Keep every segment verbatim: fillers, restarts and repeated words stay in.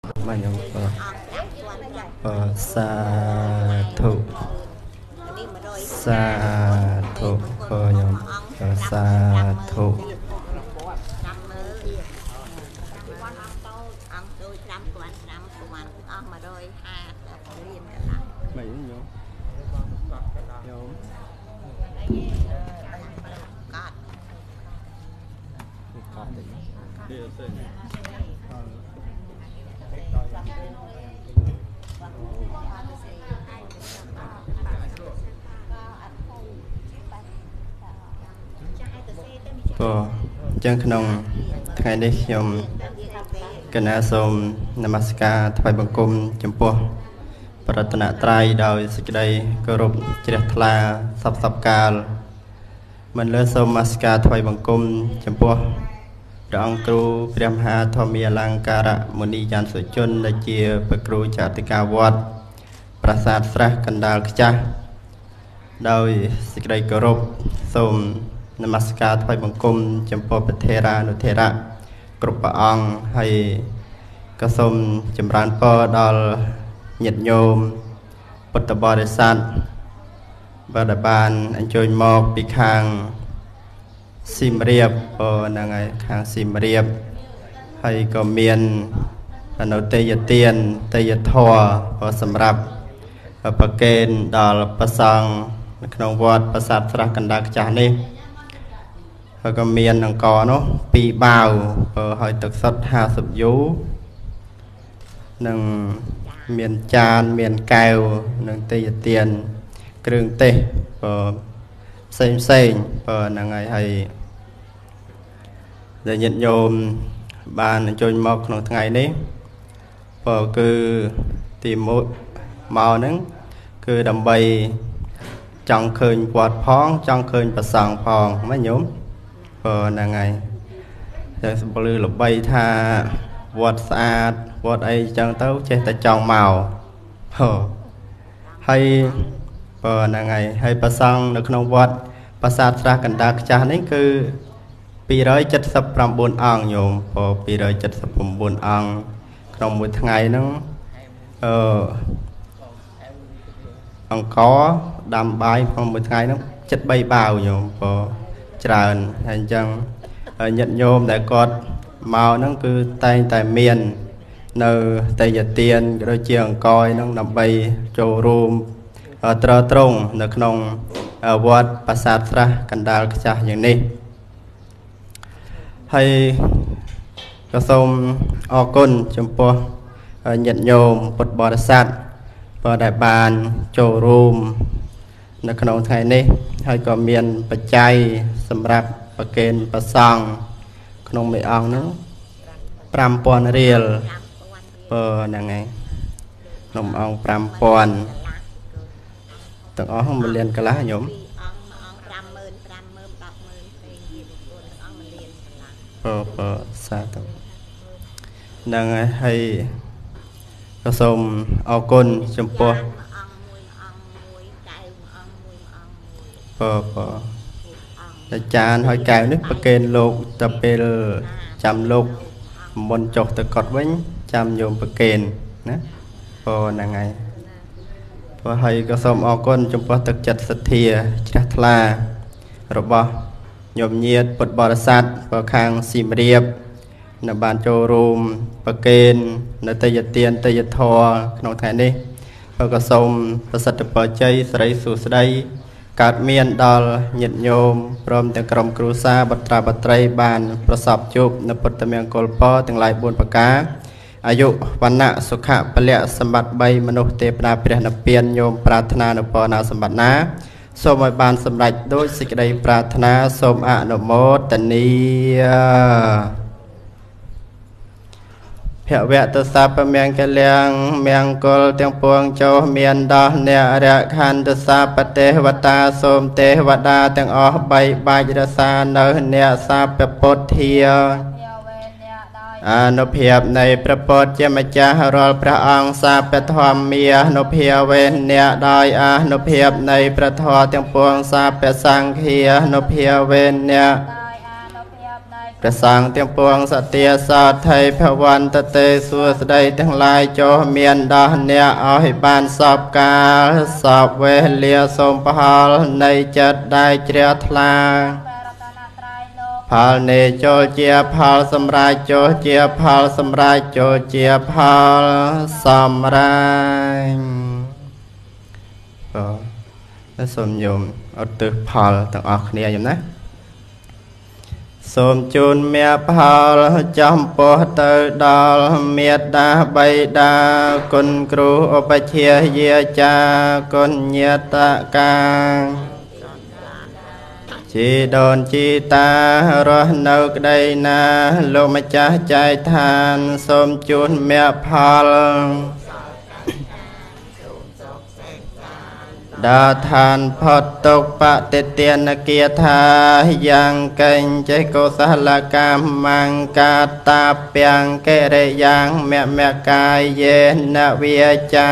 mà nhóm sa thụ sa thụ của nhóm sa thụ Cô chân khăn ngày đây nhóm kênh áo xôm Namaskar thay bằng cung chấm po Pratana trai đào dịch đây cơ rụp chết là sắp sắp ca mình lên xôm Namaskar thay bằng cung chấm po Đảng cửu Brahma Thomi Alankara Muni Jan Sự Chun là chia bậc cửu Chatika Wat Prasad Srah Kandal Kcha đôi dịch đây cơ rụp xôm Namaskar thay bằng cung chấm po Thera Nuthera Cửu Ông hay có xôm chấm ran po đal nhiệt nhôm Phật tử Bồ Sát và đại ban anh chơi mọc bị khang Sim Riệp ở ngày khang Sim Riệp hay có miền ở Tây Nhật Tiền Tây Nhật Thọ và Sầm Rập và Bắc Kên đal Pasang Nông Vọt Pasat Srah Kandal Kcha này và có miền đang có nó pi bao ở hỏi thực xuất hai sập dú nâng miền chan miền kèo nâng tây tiền kêu tê và xem xem và là ngày hay để nhận nhôm bàn cho một một ngày đấy và cứ tìm một màu nắng cứ đầm bay trong khơi quạt phong trong khơi và sàng phong mấy nhóm và là ngày để bự lục bay tha vọt xa vọt ấy chẳng tấu chế ta trong màu hay và là ngày hay bà sang được nông vọt bà sát ra cần đạc cha nên cứ pi rồi chất sập làm buồn ăn nhôm và pi rồi chất sập làm buồn ăn trong một ngày nó ờ ăn có đam bay trong một ngày nó chất bay bao nhôm và tràn hành chẳng nhận nhôm để cọt màu nó cứ tay tại miền nơi tây nhật tiền đôi chiang coi nó nằm bay châu rùm trơ trôngនៅក្នុងវត្តប្រាសាទស្រះកណ្ដាលខ្ចាស់យ៉ាងនេះហើយក៏សូមអរគុណចំពោះញាតិញោមពុទ្ធបរិស័ទបើដែលបានចូលរួមនៅក្នុងថ្ងៃនេះហើយក៏មានបច្ច័យសម្រាប់ប្រគេនព្រះសង្ឃក្នុងមួយអង្គហ្នឹងfive thousandរៀលបើហ្នឹងហើយក្នុងអង្គfive thousandទាំងអស់មួយលានកន្លះញោមបើបើសាទៅហ្នឹងហើយក៏សូមអរគុណចំពោះបើបើអាចារ្យហើយកែវនេះប្រគេនលោកទៅពេលចាំលោកមុនចុះទៅកត់វិញចាំញោមប្រគេនណាបើហ្នឹងហើយព្រោះហើយក៏សូមអរគុណចំពោះទឹកចិត្តសទ្ធាជ្រះថ្លារបស់ញោមញាតិពុទ្ធបរិស័ទបើខាងសៀមរាបនៅបានចូលរួមប្រគេននៅតេយ្យទានតេយ្យធរក្នុងថ្ងៃនេះក៏សូមប្រសិទ្ធពរជ័យសិរីសួស្តីកើតមានដល់ញាតិញោមព្រមទាំងក្រុមគ្រួសារបត្រាបត្រីបានប្រសពជួបនៅពុទ្ធមង្គលពរទាំងឡាយbốnប្រការអាយុវណ្ណៈសុខៈពលៈសម្បត្តិ3មនុស្សទេវតាព្រះនិព្វានញោមប្រាថ្នានៅពរណាសម្បត្តិណាសូមឲ្យបានសម្រេចដោយសេចក្តីប្រាថ្នាសូមអនុមោទនាភវតសពមង្គលៀងមង្គលទាំងពួងចោមានដោះអ្នករខន្តសពទេវតាសូមទេវតាទាំងអស់បីបាច់រសានៅអ្នកសាពពុទ្ធាអនុភាពនៃព្រះពុទ្ធជាម្ចាស់រាល់ព្រះអង្គសាពធម្មាអនុភាវេអ្នកដោយអនុភាពនៃព្រះធម៌ទាំងពួងសាពសង្ឃាអនុភាវេអ្នកព្រះសង្ឃទាំងពួងសទាសោតថៃភវន្តតេសួស្ដីទាំងឡាយចុះមានដោះអ្នកឲ្យបានសពកាលសពវេលាសូមផលនៃចិត្តដែលជ្រះថ្លាផលនេះចូលជាផលសម្រាប់ចូលជាផលសម្រាប់ចូលជាផលសម្រាប់បាទសូមញោមអត់ទិសផលទាំងអស់គ្នាញោមណាសូមជូនមេផលចំពោះទៅដល់មេត្តាបៃតាគុណគ្រូឧបជាយាចាគុណញាតកាជីដូនជីតារស់នៅក្តីណាលោកម្ចាស់ចែកឋានសូមជូនមេផលដាឋានផុតទុក្ខបតិទានគាថាយ៉ាងកេញចេះកុសលកម្មង្កាតាពាំងកិរិយ៉ាងមមកាយយេនវិចា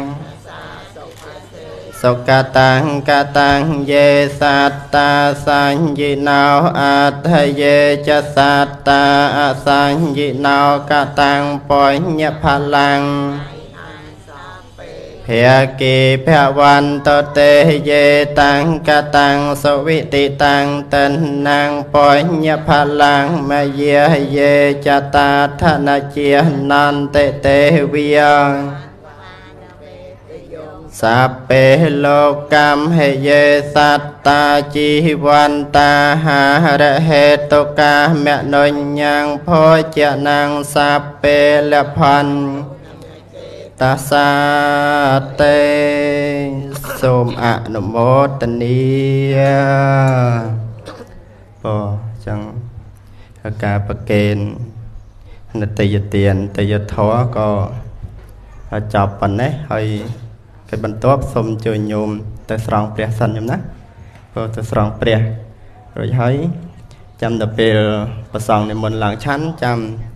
សុគតាំងកតាំងយេសត្តាសញ្ញិណោអថយេចសត្តាអសញ្ញិណោកតាំងបញ្ញផលាំង ភគិភវន្តតេយេតាំងកតាំងសវិតិតាំងតណ្ណបញ្ញផលាំងមយាយេចតាធនជានន្តទេវិយសាពេលោកម្មហេយេសត្តាជីវន្តាហារហេតុកាមនុញ្ញងភោជនាងសាពេលផន្តាសាតេសូមអនុមោទនីបើចឹងការប្រកេននិតយទានតយធរក៏ចប់ប៉ុណ្ណេះហើយគេបន្ទាប់សូមជួយញោមទៅស្រង់ព្រះសិនញោមណាព្រោះទៅស្រង់ព្រះរួចហើយចាំដល់ពេលប្រសងនិមន្តឡើងឆាន់ចាំ